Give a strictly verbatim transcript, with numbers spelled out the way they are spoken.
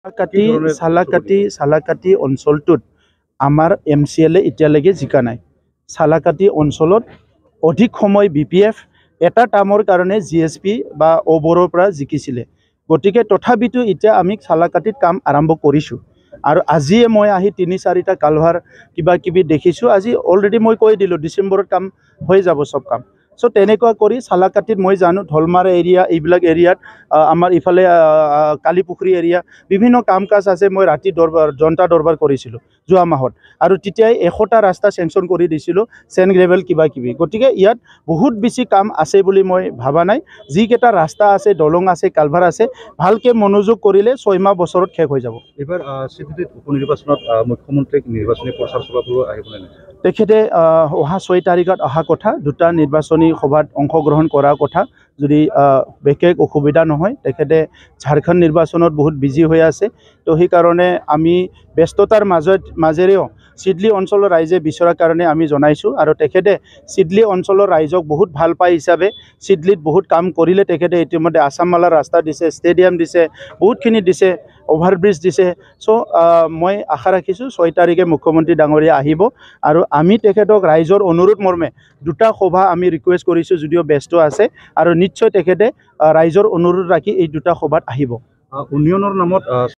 কাটি চালাকাটি চালাকাটি অঞ্চলটোত আমাৰ এম চি এলে এতিয়ালৈকে জিকা নাই। চালাকাটি অঞ্চলত অধিক সময় বি পি এফ এটা টাৰ্মৰ কাৰণে জি এছ পি বা অবৰৰ পৰা জিকিছিলে। গতিকে তথাপিতো এতিয়া আমি চালাকাটিত কাম আৰম্ভ কৰিছোঁ আৰু আজিয়ে মই আহি তিনি চাৰিটা কালভাৰ কিবা কিবি দেখিছোঁ। আজি অলৰেডি মই কৈ দিলোঁ ডিচেম্বৰত কাম হৈ যাব চব কাম। সো তেনেকুৱা কৰি চালাকাটিত মই জানো ঢলমাৰ এৰিয়া এইবিলাক এৰিয়াত আমাৰ ইফালে কালীপুখুৰী এৰিয়া বিভিন্ন কাম কাজ আছে। মই ৰাতি দৰবাৰ জনতা দৰবাৰ কৰিছিলোঁ যোৱা মাহত আৰু তেতিয়াই এশটা ৰাস্তা চেংচন কৰি দিছিলোঁ চেন গ্ৰেভেল কিবা কিবি। গতিকে ইয়াত বহুত বেছি কাম আছে বুলি মই ভাবা নাই। যিকেইটা ৰাস্তা আছে দলং আছে কালভাৰ আছে ভালকৈ মনোযোগ কৰিলে ছয়মাহ বছৰত শেষ হৈ যাব। এইবাৰ চিটিত উপ নিৰ্বাচনত মুখ্যমন্ত্ৰীক নিৰ্বাচনী প্ৰচাৰ চলাবলৈ আহিবলৈ নাই। তেখেতে অহা ছয় তাৰিখত অহা কথা, দুটা নিৰ্বাচনী সভাত অংশগ্ৰহণ কৰাৰ কথা। যদি বিশেষ অসুবিধা নহয়, তেখেতে ঝাৰখণ্ড নিৰ্বাচনত বহুত বিজি হৈ আছে। তো সেইকাৰণে আমি ব্যস্ততাৰ মাজত মাজেৰেও চিডলি অঞ্চলৰ ৰাইজে বিচৰাৰ কাৰণে আমি জনাইছোঁ আৰু তেখেতে চিডলি অঞ্চলৰ ৰাইজক বহুত ভাল পায় হিচাপে চিডলিত বহুত কাম কৰিলে। তেখেতে ইতিমধ্যে আছামমালাৰ ৰাস্তা দিছে, ষ্টেডিয়াম দিছে, বহুতখিনি দিছে, অভাৰব্ৰিজ দিছে। চ' মই আশা ৰাখিছোঁ ছয় তাৰিখে মুখ্যমন্ত্ৰী ডাঙৰীয়া আহিব আৰু আমি তেখেতক ৰাইজৰ অনুৰোধ মৰ্মে দুটা সভা আমি ৰিকুৱেষ্ট কৰিছোঁ যদিও ব্যস্ত আছে আৰু নিশ্চয় তেখেতে ৰাইজৰ অনুৰোধ ৰাখি এই দুটা সভাত আহিব। উন্নয়নৰ নামত